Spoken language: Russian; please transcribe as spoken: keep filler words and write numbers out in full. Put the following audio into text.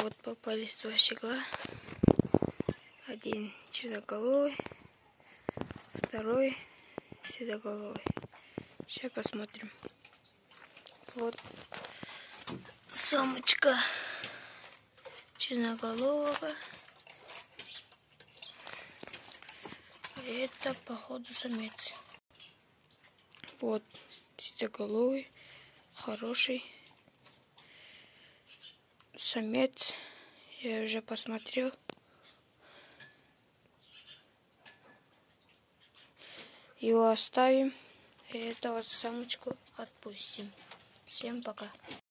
Вот попались два щегла. Один черноголовый, второй седоголовый. Сейчас посмотрим. Вот самочка черноголового. Это, походу, самец. Вот седоголовый, хороший самец. Я уже посмотрел. Его оставим. И этого самочку отпустим. Всем пока.